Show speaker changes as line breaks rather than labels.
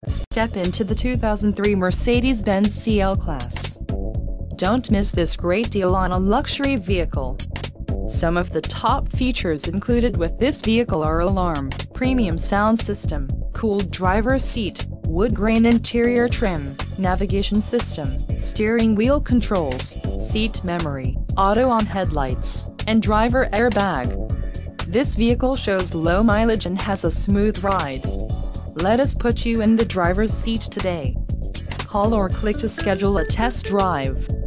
Step into the 2003 Mercedes-Benz CL Class. Don't miss this great deal on a luxury vehicle. Some of the top features included with this vehicle are alarm, premium sound system, cooled driver's seat, wood grain interior trim, navigation system, steering wheel controls, seat memory, auto-on headlights, and driver airbag. This vehicle shows low mileage and has a smooth ride. Let us put you in the driver's seat today. Call or click to schedule a test drive.